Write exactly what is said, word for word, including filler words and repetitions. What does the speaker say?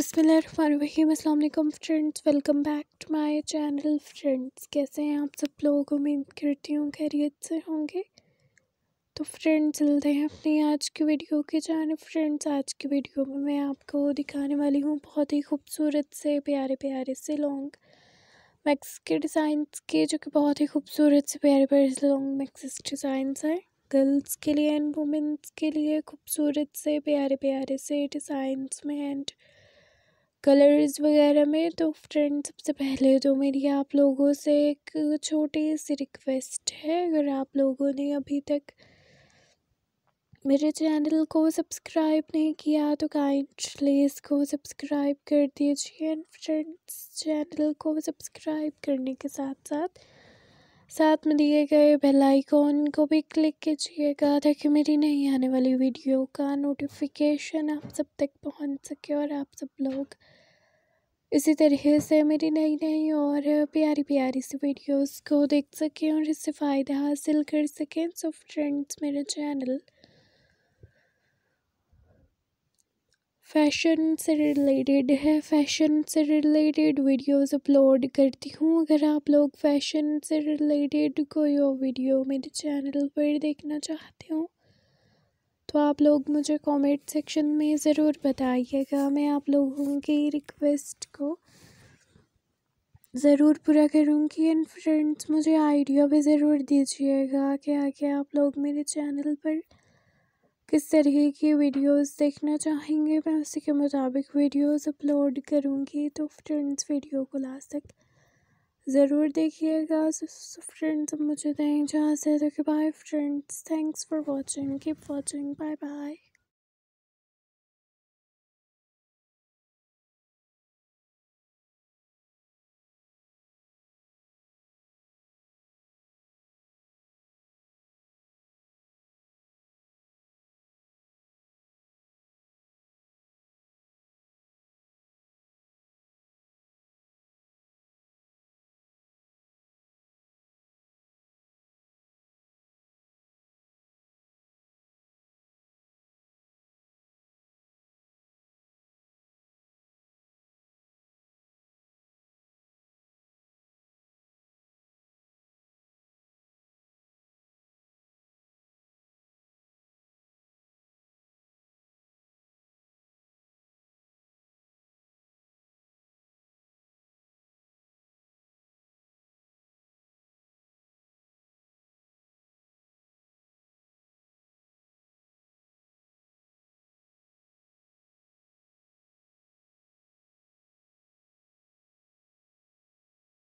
बिस्मिल्लाहिर्रहमानिर्रहीम अस्सलाम वालेकुम friends, welcome back to my channel. Friends, कैसे हैं आप सब लोग? उम्मीद करती हूँ खैरियत से होंगे। तो फ्रेंड्स, चलते हैं अपनी आज की वीडियो की जानिब। फ्रेंड्स, आज की वीडियो में मैं आपको दिखाने वाली हूँ बहुत ही खूबसूरत से प्यारे प्यारे से लॉन्ग मैक्स के डिज़ाइंस के, जो कि बहुत ही खूबसूरत से प्यारे प्यारे से लॉन्ग मैक्स डिज़ाइंस हैं गर्ल्स के लिए एंड वुमेंस के लिए। खूबसूरत से प्यारे प्यारे से डिज़ाइंस में एंड कलर्स वगैरह में। तो फ्रेंड, सबसे पहले तो मेरी आप लोगों से एक छोटी सी रिक्वेस्ट है, अगर आप लोगों ने अभी तक मेरे चैनल को सब्सक्राइब नहीं किया तो काइंडली इसको सब्सक्राइब कर दीजिए। एंड फ्रेंड्स, चैनल को सब्सक्राइब करने के साथ साथ साथ में दिए गए बेल आइकॉन को भी क्लिक कीजिएगा, ताकि मेरी नई आने वाली वीडियो का नोटिफिकेशन आप सब तक पहुंच सके और आप सब लोग इसी तरीके से मेरी नई नई और प्यारी प्यारी सी वीडियोस को देख सकें और इससे फ़ायदा हासिल कर सकें। सो फ्रेंड्स, मेरा चैनल फैशन से रिलेटेड है, फैशन से रिलेटेड वीडियोस अपलोड करती हूँ। अगर आप लोग फैशन से रिलेटेड कोई और वीडियो मेरे चैनल पर देखना चाहते हो तो आप लोग मुझे कमेंट सेक्शन में ज़रूर बताइएगा। मैं आप लोगों की रिक्वेस्ट को ज़रूर पूरा करूँगी। एंड फ्रेंड्स, मुझे आइडिया भी ज़रूर दीजिएगा कि आगे आप लोग मेरे चैनल पर किस तरीके की वीडियोस देखना चाहेंगे, मैं उसी के मुताबिक वीडियोस अपलोड करूँगी। तो फ्रेंड्स, वीडियो को लास्ट तक ज़रूर देखिएगा। सो फ्रेंड्स, अब मुझे दें इजाज़त। Bye friends, thanks for watching, keep watching, bye bye.